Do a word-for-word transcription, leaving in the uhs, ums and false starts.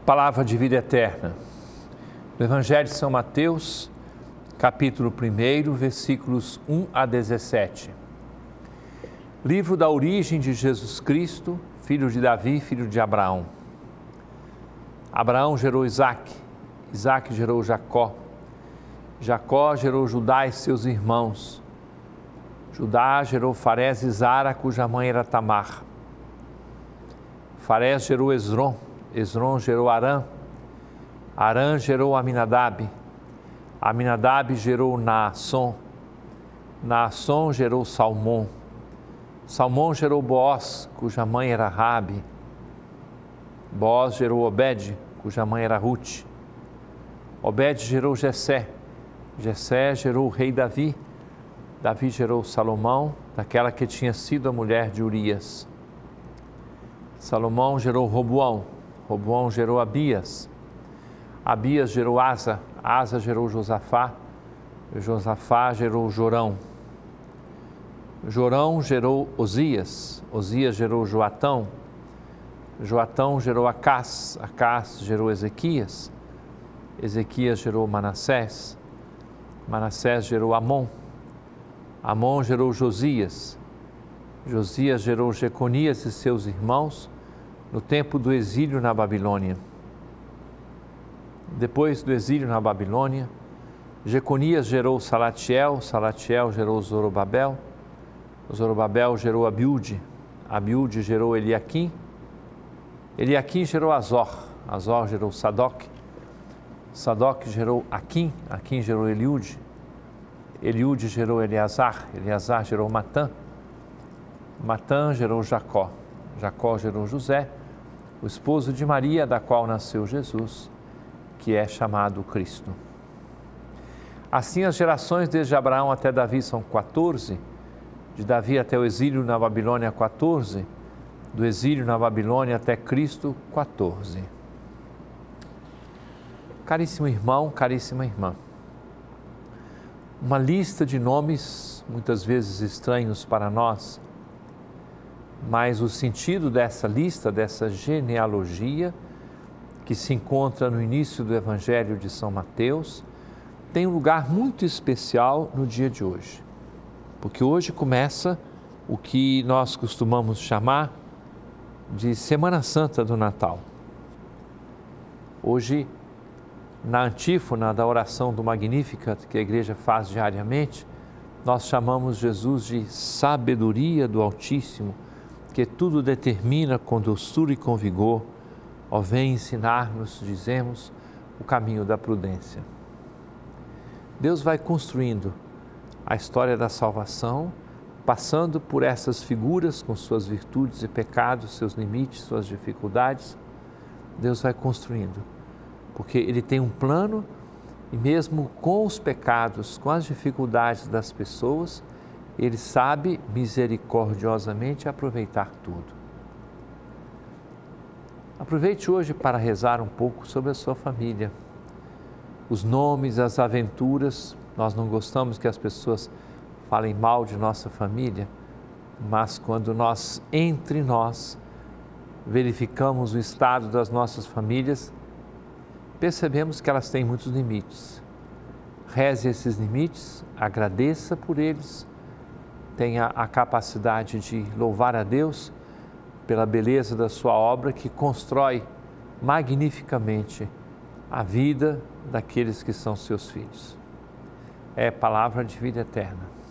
Palavra de vida eterna. Do Evangelho de São Mateus, capítulo primeiro, versículos um a dezessete. Livro da origem de Jesus Cristo, filho de Davi, filho de Abraão. Abraão gerou Isaque, Isaque gerou Jacó, Jacó gerou Judá e seus irmãos. Judá gerou Farés e Zara, cuja mãe era Tamar. Farés gerou Esrom, Esrom gerou Arã, Arã gerou Aminadab, Aminadab gerou Naasson, Naasson gerou Salmão, Salmão gerou Boaz, cuja mãe era Rabi, Boaz gerou Obed, cuja mãe era Ruth, Obed gerou Jessé, Jessé gerou o rei Davi, Davi gerou Salomão, daquela que tinha sido a mulher de Urias. Salomão gerou Roboão, Roboão gerou Abias, Abias gerou Asa, Asa gerou Josafá, Josafá gerou Jorão, Jorão gerou Osias, Osias gerou Joatão, Joatão gerou Acás, Acás gerou Ezequias, Ezequias gerou Manassés, Manassés gerou Amon, Amon gerou Josias, Josias gerou Jeconias e seus irmãos no tempo do exílio na Babilônia. Depois do exílio na Babilônia, Jeconias gerou Salatiel, Salatiel gerou Zorobabel, Zorobabel gerou Abiúde, Abiúde gerou Eliaquim, Eliaquim gerou Azor, Azor gerou Sadoc, Sadoc gerou Aquim, Aquim gerou Eliúde, Eliúde gerou Eleazar, Eleazar gerou Matã, Matã gerou Jacó, Jacó gerou José, o esposo de Maria, da qual nasceu Jesus, que é chamado Cristo. Assim, as gerações desde Abraão até Davi são quatorze, de Davi até o exílio na Babilônia, quatorze, do exílio na Babilônia até Cristo, quatorze. Caríssimo irmão, caríssima irmã, uma lista de nomes, muitas vezes estranhos para nós, mas o sentido dessa lista, dessa genealogia, que se encontra no início do Evangelho de São Mateus, tem um lugar muito especial no dia de hoje. Porque hoje começa o que nós costumamos chamar de Semana Santa do Natal. Hoje, na antífona da oração do Magnificat, que a igreja faz diariamente, nós chamamos Jesus de sabedoria do Altíssimo, que tudo determina com doçura e com vigor. Ó, vem ensinar-nos, dizemos, o caminho da prudência. Deus vai construindo a história da salvação, passando por essas figuras com suas virtudes e pecados, seus limites, suas dificuldades. Deus vai construindo, porque Ele tem um plano e mesmo com os pecados, com as dificuldades das pessoas, Ele sabe misericordiosamente aproveitar tudo. Aproveite hoje para rezar um pouco sobre a sua família. Os nomes, as aventuras, nós não gostamos que as pessoas falem mal de nossa família, mas quando nós, entre nós, verificamos o estado das nossas famílias, percebemos que elas têm muitos limites. Reze esses limites, agradeça por eles, tenha a capacidade de louvar a Deus pela beleza da sua obra que constrói magnificamente a vida daqueles que são seus filhos. É palavra de vida eterna.